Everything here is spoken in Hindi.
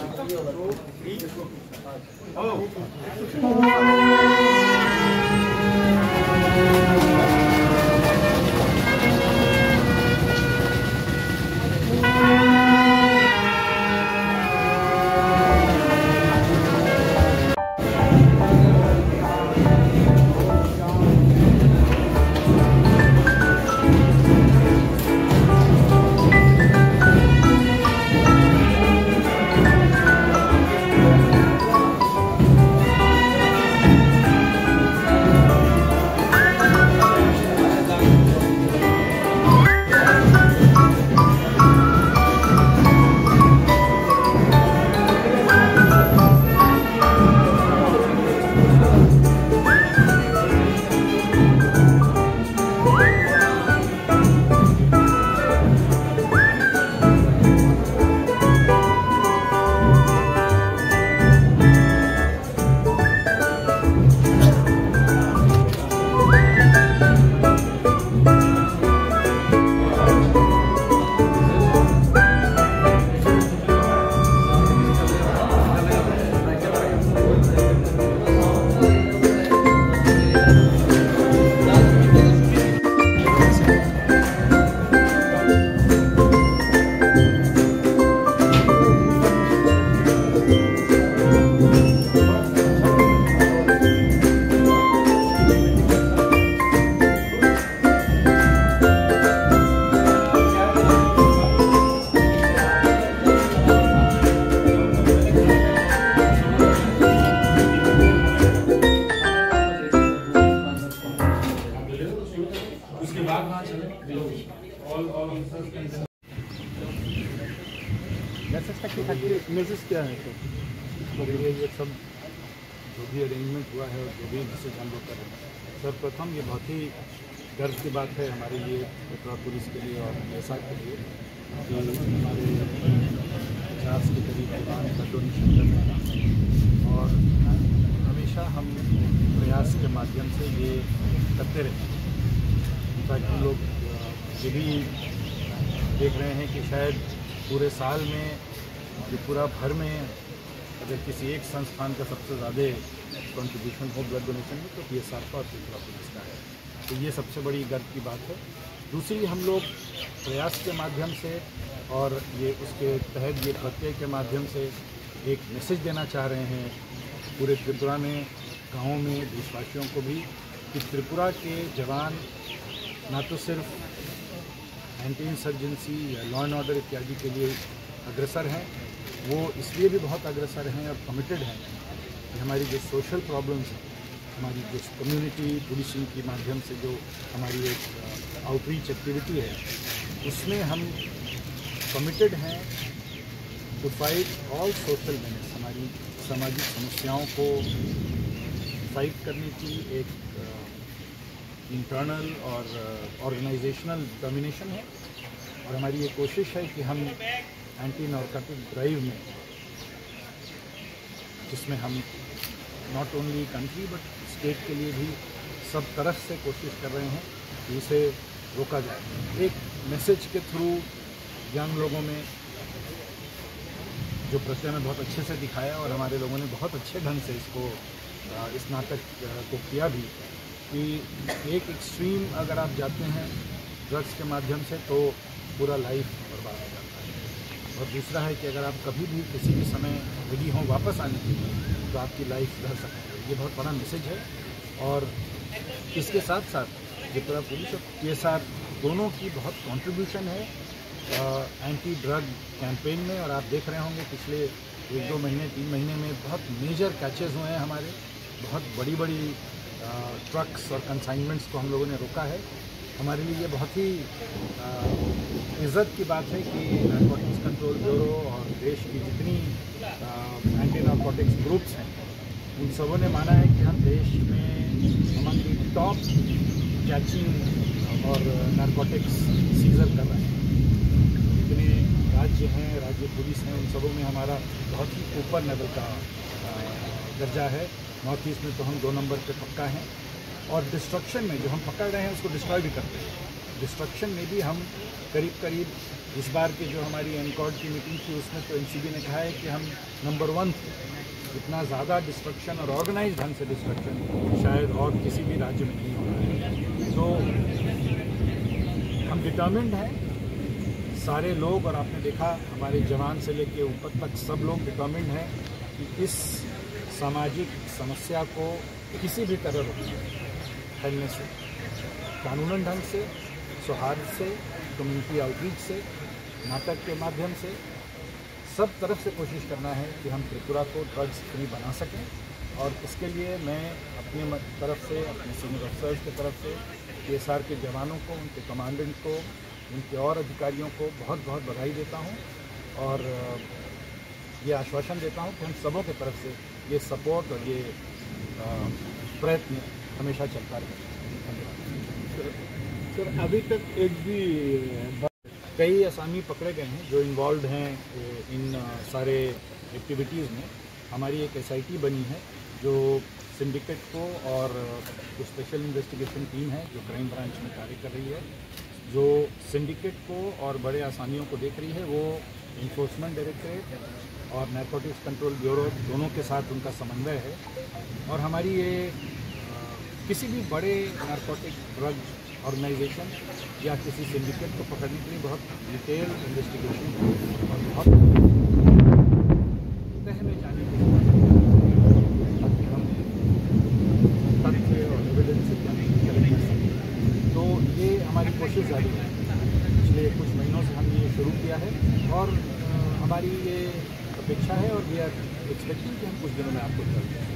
मैसेज क्या है तो ये सब जो भी अरेंजमेंट हुआ है और जो भी मैसेज हम लोग कर रहे हैं, सर्वप्रथम ये बहुत ही गर्व की बात है हमारे लिए, पेट्रा पुलिस के लिए और ऐसा के लिए कि हमारे 50 के करीब जवान का डोनेशन कर रहे हैं और हमेशा हम प्रयास के माध्यम से ये करते रहे। इनफैक्ट हम लोग ये भी देख रहे हैं कि शायद पूरे साल में त्रिपुरा भर में अगर किसी एक संस्थान का सबसे ज़्यादा कंट्रीब्यूशन हो ब्लड डोनेशन में तो PSR का और त्रिपुरा पुलिस का है। तो ये सबसे बड़ी गर्व की बात है। दूसरी, हम लोग प्रयास के माध्यम से और ये उसके तहत ये प्रत्यय के माध्यम से एक मैसेज देना चाह रहे हैं पूरे त्रिपुरा में, गाँवों में, देशवासियों को भी कि त्रिपुरा के जवान ना तो सिर्फ एंटी इंसर्जेंसी या लॉ एंड ऑर्डर इत्यादि के लिए अग्रसर हैं, वो इसलिए भी बहुत अग्रसर हैं और कमिटेड हैं कि हमारी जो सोशल प्रॉब्लम्स हैं, हमारी जो कम्युनिटी पुलिसिंग के माध्यम से जो हमारी एक आउटरीच एक्टिविटी है, उसमें हम कमिटेड हैं to fight all social menace. हमारी सामाजिक समस्याओं को फाइट करने की एक इंटरनल और ऑर्गेनाइजेशनल डिटर्मिनेशन है और हमारी ये कोशिश है कि हम एंटी नारकोटिक ड्राइव में, जिसमें हम not only country but state के लिए भी सब तरफ से कोशिश कर रहे हैं कि इसे रोका जाए। एक मैसेज के थ्रू यंग लोगों में जो प्रत्यय में बहुत अच्छे से दिखाया और हमारे लोगों ने बहुत अच्छे ढंग से इसको इस नाटक को किया भी कि एक एक्सट्रीम अगर आप जाते हैं ड्रग्स के माध्यम से तो पूरा लाइफ बर्बाद हो जाता है, और दूसरा है कि अगर आप कभी भी किसी भी समय रेडी हों वापस आने के लिए तो आपकी लाइफ रह सकती है। ये बहुत बड़ा मैसेज है और इसके साथ साथ त्रिपुरा पुलिस और PSR दोनों की बहुत कंट्रीब्यूशन है एंटी ड्रग कैंपेन में। और आप देख रहे होंगे पिछले 1-2 महीने 3 महीने में बहुत मेजर कैचेज़ हुए हैं हमारे, बहुत बड़ी बड़ी ट्रक्स और कंसाइनमेंट्स को हम लोगों ने रोका है। हमारे लिए ये बहुत ही इज़्ज़त की बात है कि नारकोटिक्स कंट्रोल ब्यूरो और देश की जितनी एंटी नारकोटिक्स ग्रुप्स हैं उन सबों ने माना है कि हम देश में हमारी टॉप कैचिंग और नारकोटिक्स सीजर कर रहे हैं। जितने राज्य हैं, राज्य पुलिस हैं, उन सबों में हमारा बहुत ही ऊपर लेवल का दर्जा है। नॉर्थ ईस्ट में तो हम 2 नंबर पे पक्का हैं और डिस्ट्रक्शन में जो हम पकड़ रहे हैं उसको डिस्ट्रॉय भी करते हैं। डिस्ट्रक्शन में भी हम करीब इस बार की जो हमारी एनकॉर्ड की मीटिंग थी उसमें तो एनसीबी ने कहा है कि हम नंबर 1 थे। इतना ज़्यादा डिस्ट्रक्शन और ऑर्गेनाइज ढंग से डिस्ट्रक्शन शायद और किसी भी राज्य में नहीं हो रहा है। तो हम डिटर्मिन्ड हैं सारे लोग, और आपने देखा हमारे जवान से लेके ऊपर तक सब लोग डिटर्मिन्ड हैं कि इस सामाजिक समस्या को किसी भी तरह फैलने से, कानूनन ढंग से, सौहार्द से, कम्युनिटी आउटरीच से, नाटक के माध्यम से, सब तरफ से कोशिश करना है कि हम त्रिपुरा को ड्रग्स फ्री बना सकें। और इसके लिए मैं अपने तरफ से, अपने सीनियर अफसर्स की तरफ से PSR के जवानों को, उनके कमांडेंट को, उनके और अधिकारियों को बहुत बहुत बधाई देता हूं और ये आश्वासन देता हूं कि हम सबों की तरफ से ये सपोर्ट और ये प्रयत्न हमेशा चलता रहेगा। धन्यवाद। सर, अभी तक एक भी कई असामी पकड़े गए हैं जो इन्वॉल्व हैं इन सारे एक्टिविटीज़ में। हमारी एक SIT बनी है जो सिंडिकेट को, और जो स्पेशल इन्वेस्टिगेशन टीम है जो क्राइम ब्रांच में कार्य कर रही है, जो सिंडिकेट को और बड़े आसामियों को देख रही है, वो इन्फोर्समेंट डायरेक्टरेट और नारकोटिक्स कंट्रोल ब्यूरो दोनों के साथ उनका समन्वय है। और हमारी ये किसी भी बड़े नारकोटिक ड्रग ऑर्गेनाइजेशन या किसी सिंडिकेट को पकड़ने के लिए बहुत डिटेल इन्वेस्टिगेशन और बहुत तह में जाने की ताकि हम तथ्य और एविडेंस से कलेक्ट कर सकें। तो ये हमारी कोशिश जारी है। पिछले कुछ महीनों से हमने ये शुरू किया है और हमारी ये अपेक्षा है और वी आर एक्सपेक्टिंग कि हम कुछ दिनों में आपको